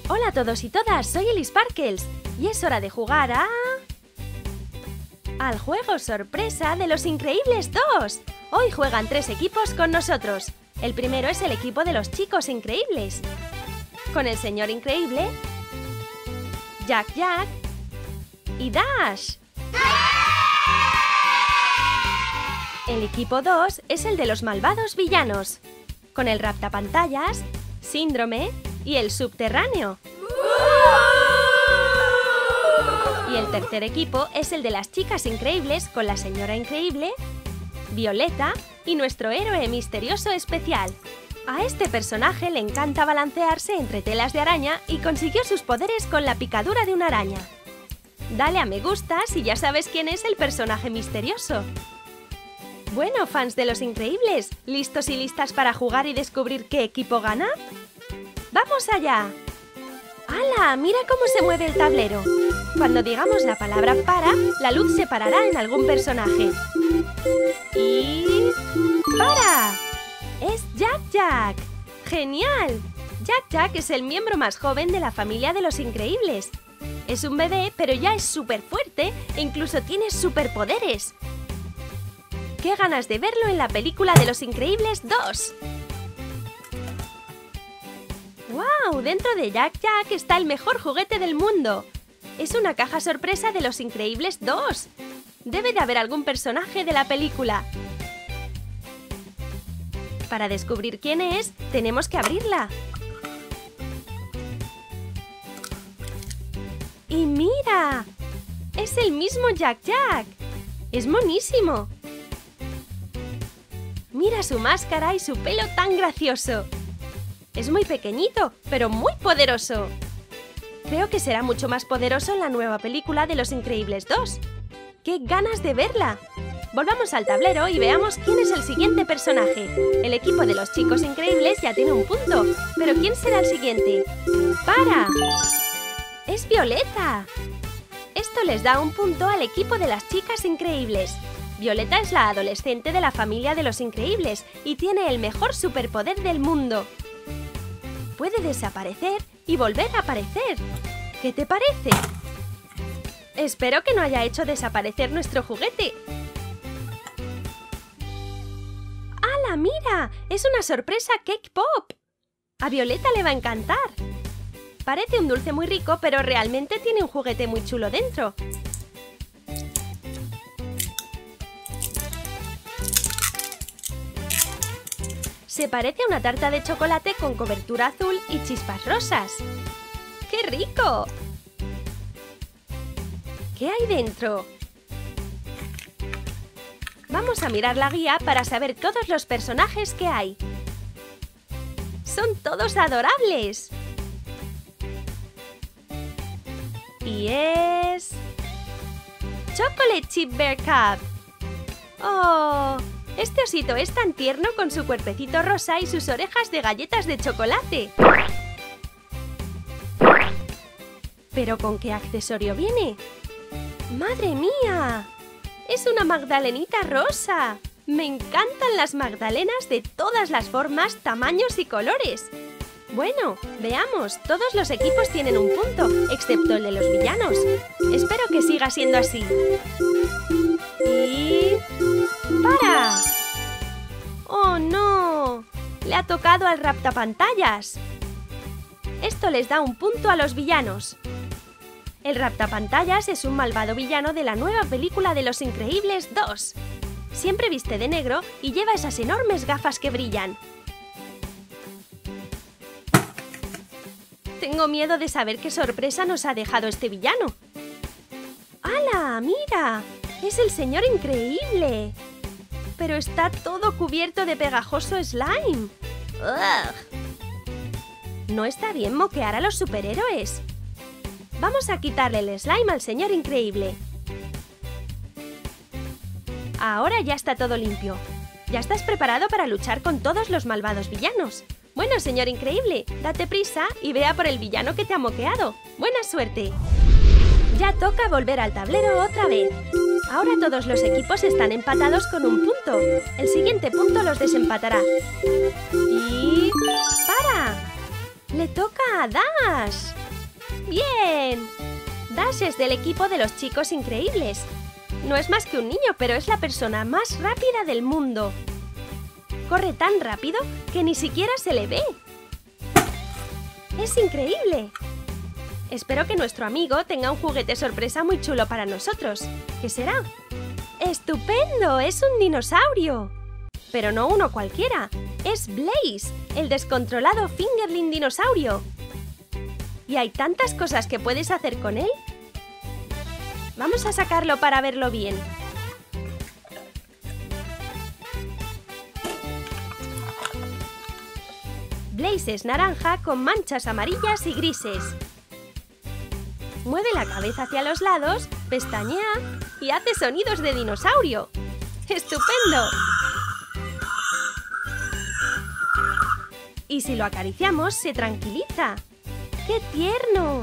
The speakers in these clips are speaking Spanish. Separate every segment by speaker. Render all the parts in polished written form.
Speaker 1: Hola a todos y todas, soy Ellie Sparkles y es hora de jugar al juego sorpresa de Los Increíbles 2. Hoy juegan 3 equipos con nosotros. El primero es el equipo de los chicos increíbles, con el señor increíble, Jack Jack y Dash. El equipo 2 es el de los malvados villanos, con el raptapantallas, Síndrome y el subterráneo. Y el tercer equipo es el de las chicas increíbles con la señora increíble, Violeta y nuestro héroe misterioso especial. A este personaje le encanta balancearse entre telas de araña y consiguió sus poderes con la picadura de una araña. Dale a me gusta si ya sabes quién es el personaje misterioso. Bueno, fans de Los Increíbles, ¿listos y listas para jugar y descubrir qué equipo gana? ¡Vamos allá! ¡Hala! ¡Mira cómo se mueve el tablero! Cuando digamos la palabra para, la luz se parará en algún personaje. Y... ¡para! ¡Es Jack Jack! ¡Genial! Jack Jack es el miembro más joven de la familia de Los Increíbles. Es un bebé, pero ya es súper fuerte e incluso tiene superpoderes. ¡Qué ganas de verlo en la película de Los Increíbles 2! ¡Wow! Dentro de Jack Jack está el mejor juguete del mundo. Es una caja sorpresa de Los Increíbles 2. Debe de haber algún personaje de la película. Para descubrir quién es, tenemos que abrirla. ¡Y mira! ¡Es el mismo Jack Jack! ¡Es monísimo! Mira su máscara y su pelo tan gracioso. Es muy pequeñito, pero muy poderoso. Creo que será mucho más poderoso en la nueva película de Los Increíbles 2. ¡Qué ganas de verla! Volvamos al tablero y veamos quién es el siguiente personaje. El equipo de los chicos increíbles ya tiene un punto, pero ¿quién será el siguiente? ¡Para! ¡Es Violeta! Esto les da un punto al equipo de las chicas increíbles. Violeta es la adolescente de la familia de los Increíbles y tiene el mejor superpoder del mundo. Puede desaparecer y volver a aparecer. ¿Qué te parece? Espero que no haya hecho desaparecer nuestro juguete. ¡Hala, mira! ¡Es una sorpresa Cake Pop! A Violeta le va a encantar. Parece un dulce muy rico, pero realmente tiene un juguete muy chulo dentro. Se parece a una tarta de chocolate con cobertura azul y chispas rosas. ¡Qué rico! ¿Qué hay dentro? Vamos a mirar la guía para saber todos los personajes que hay. ¡Son todos adorables! Y es... Chocolate Chip Bear Cup. ¡Oh! Este osito es tan tierno con su cuerpecito rosa y sus orejas de galletas de chocolate. ¿Pero con qué accesorio viene? ¡Madre mía! ¡Es una magdalenita rosa! ¡Me encantan las magdalenas de todas las formas, tamaños y colores! Bueno, veamos, todos los equipos tienen un punto, excepto el de los villanos. Espero que siga siendo así. Y... ¡para! ¡Oh, no! Le ha tocado al raptapantallas. Esto les da un punto a los villanos. El raptapantallas es un malvado villano de la nueva película de Los Increíbles 2. Siempre viste de negro y lleva esas enormes gafas que brillan. Tengo miedo de saber qué sorpresa nos ha dejado este villano. ¡Hala! ¡Mira! ¡Es el señor increíble! Pero está todo cubierto de pegajoso slime. ¡Ugh! No está bien moquear a los superhéroes. Vamos a quitarle el slime al señor increíble. Ahora ya está todo limpio. ¿Ya estás preparado para luchar con todos los malvados villanos? Bueno, señor increíble, date prisa y vea por el villano que te ha moqueado. ¡Buena suerte! Ya toca volver al tablero otra vez. Ahora todos los equipos están empatados con un punto. El siguiente punto los desempatará. Y... ¡para! ¡Le toca a Dash! ¡Bien! Dash es del equipo de los chicos increíbles. No es más que un niño, pero es la persona más rápida del mundo. Corre tan rápido que ni siquiera se le ve. ¡Es increíble! Espero que nuestro amigo tenga un juguete sorpresa muy chulo para nosotros. ¿Qué será? ¡Estupendo! ¡Es un dinosaurio! Pero no uno cualquiera. Es Blaze, el descontrolado Fingerling dinosaurio. ¿Y hay tantas cosas que puedes hacer con él? Vamos a sacarlo para verlo bien. Blaze es naranja con manchas amarillas y grises. Mueve la cabeza hacia los lados, pestañea y hace sonidos de dinosaurio. ¡Estupendo! Y si lo acariciamos, se tranquiliza. ¡Qué tierno!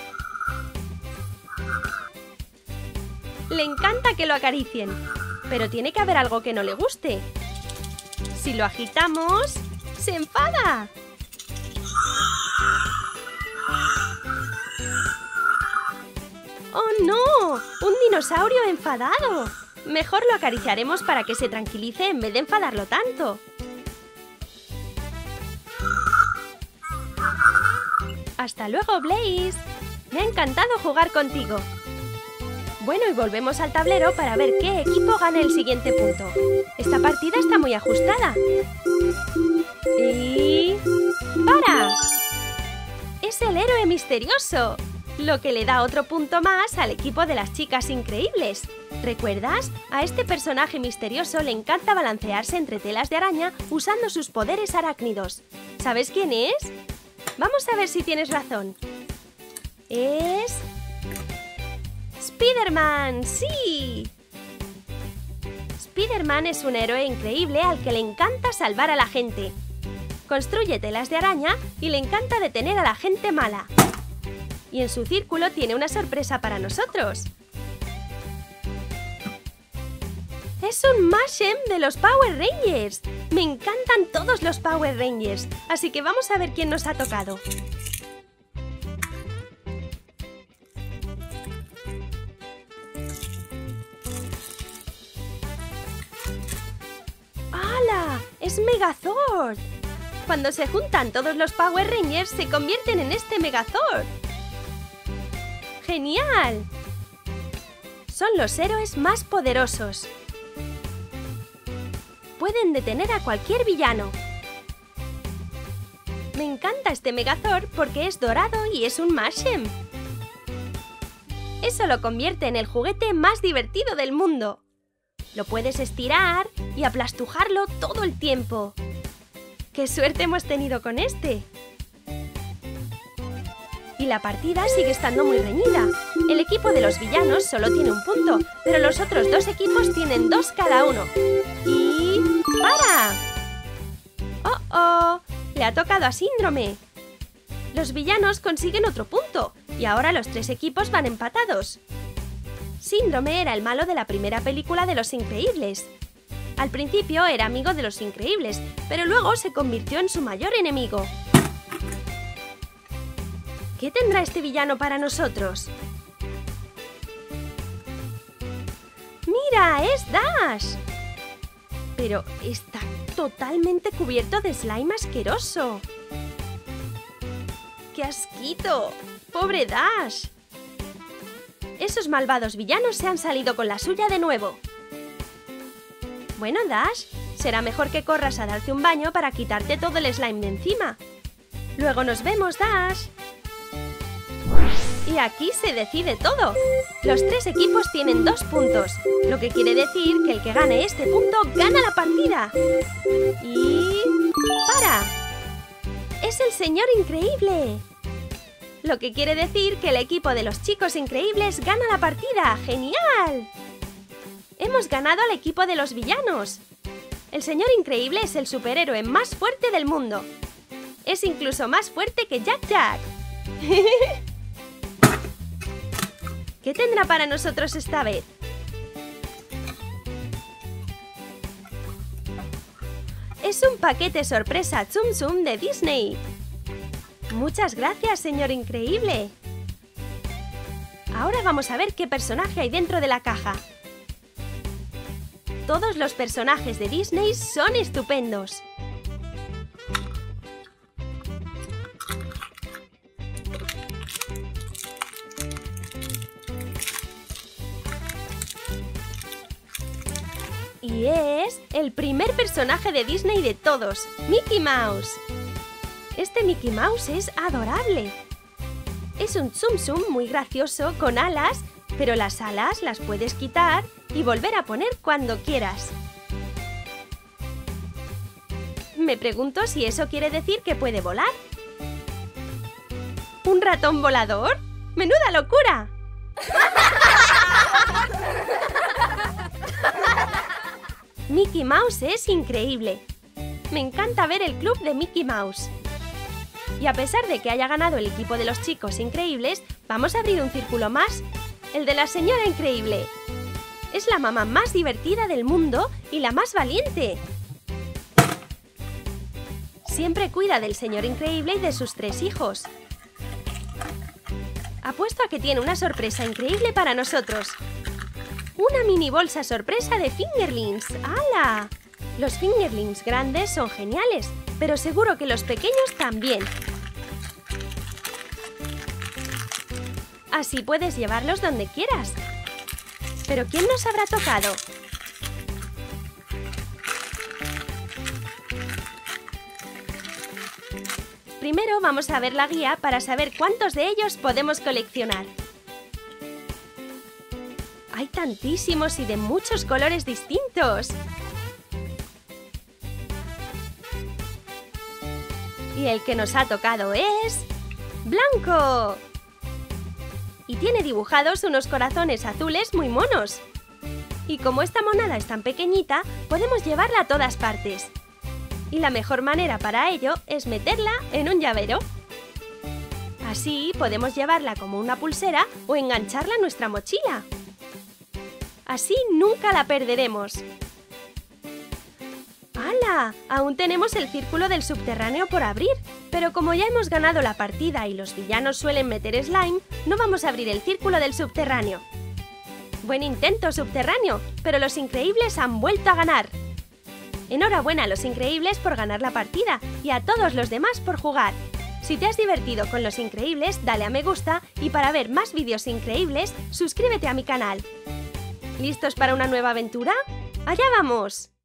Speaker 1: Le encanta que lo acaricien, pero tiene que haber algo que no le guste. Si lo agitamos, ¡se enfada! ¡Oh, no! ¡Un dinosaurio enfadado! Mejor lo acariciaremos para que se tranquilice en vez de enfadarlo tanto. ¡Hasta luego, Blaze! Me ha encantado jugar contigo. Bueno, y volvemos al tablero para ver qué equipo gana el siguiente punto. Esta partida está muy ajustada. Y... ¡para! ¡Es el héroe misterioso! Lo que le da otro punto más al equipo de las chicas increíbles. ¿Recuerdas? A este personaje misterioso le encanta balancearse entre telas de araña usando sus poderes arácnidos. ¿Sabes quién es? Vamos a ver si tienes razón. Es... ¡Spider-Man! ¡Sí! Spider-Man es un héroe increíble al que le encanta salvar a la gente. Construye telas de araña y le encanta detener a la gente mala. Y en su círculo tiene una sorpresa para nosotros. ¡Es un Mashem de los Power Rangers! ¡Me encantan todos los Power Rangers! Así que vamos a ver quién nos ha tocado. ¡Hala! ¡Es Megazord! Cuando se juntan todos los Power Rangers se convierten en este Megazord. ¡Genial! Son los héroes más poderosos. Pueden detener a cualquier villano. Me encanta este Megazord porque es dorado y es un Mashem. Eso lo convierte en el juguete más divertido del mundo. Lo puedes estirar y aplastujarlo todo el tiempo. ¡Qué suerte hemos tenido con este! Y la partida sigue estando muy reñida. El equipo de los villanos solo tiene un punto, pero los otros dos equipos tienen 2 cada uno. ¡Y... ¡para! ¡Oh, oh! Le ha tocado a Síndrome. Los villanos consiguen otro punto, y ahora los 3 equipos van empatados. Síndrome era el malo de la primera película de Los Increíbles. Al principio era amigo de Los Increíbles, pero luego se convirtió en su mayor enemigo. ¿Qué tendrá este villano para nosotros? ¡Mira! ¡Es Dash! Pero está totalmente cubierto de slime asqueroso. ¡Qué asquito! ¡Pobre Dash! Esos malvados villanos se han salido con la suya de nuevo. Bueno, Dash, será mejor que corras a darte un baño para quitarte todo el slime de encima. Luego nos vemos, Dash. Y aquí se decide todo. Los 3 equipos tienen 2 puntos, lo que quiere decir que el que gane este punto gana la partida. Y... ¡para! ¡Es el señor increíble! Lo que quiere decir que el equipo de los chicos increíbles gana la partida. ¡Genial! ¡Hemos ganado al equipo de los villanos! El señor increíble es el superhéroe más fuerte del mundo. Es incluso más fuerte que Jack Jack. ¿Qué tendrá para nosotros esta vez? Es un paquete sorpresa Tsum Tsum de Disney. Muchas gracias, señor increíble. Ahora vamos a ver qué personaje hay dentro de la caja. Todos los personajes de Disney son estupendos. Y es el primer personaje de Disney de todos, Mickey Mouse. Este Mickey Mouse es adorable. Es un Tsum Tsum muy gracioso con alas, pero las alas las puedes quitar y volver a poner cuando quieras. Me pregunto si eso quiere decir que puede volar. ¿Un ratón volador? ¡Menuda locura! Mickey Mouse es increíble. Me encanta ver el club de Mickey Mouse. Y a pesar de que haya ganado el equipo de los chicos increíbles, vamos a abrir un círculo más, el de la señora increíble. Es la mamá más divertida del mundo y la más valiente. Siempre cuida del señor increíble y de sus 3 hijos. Apuesto a que tiene una sorpresa increíble para nosotros. ¡Una mini bolsa sorpresa de Fingerlings! ¡Hala! Los Fingerlings grandes son geniales, pero seguro que los pequeños también. Así puedes llevarlos donde quieras. ¿Pero quién nos habrá tocado? Primero vamos a ver la guía para saber cuántos de ellos podemos coleccionar. ¡Hay tantísimos y de muchos colores distintos! Y el que nos ha tocado es... ¡blanco! Y tiene dibujados unos corazones azules muy monos. Y como esta monada es tan pequeñita, podemos llevarla a todas partes. Y la mejor manera para ello es meterla en un llavero. Así podemos llevarla como una pulsera o engancharla a nuestra mochila. Así nunca la perderemos. ¡Hala! Aún tenemos el círculo del subterráneo por abrir, pero como ya hemos ganado la partida y los villanos suelen meter slime, no vamos a abrir el círculo del subterráneo. Buen intento, subterráneo, pero los increíbles han vuelto a ganar. Enhorabuena a los increíbles por ganar la partida y a todos los demás por jugar. Si te has divertido con los increíbles, dale a me gusta y para ver más vídeos increíbles, suscríbete a mi canal. ¿Listos para una nueva aventura? ¡Allá vamos!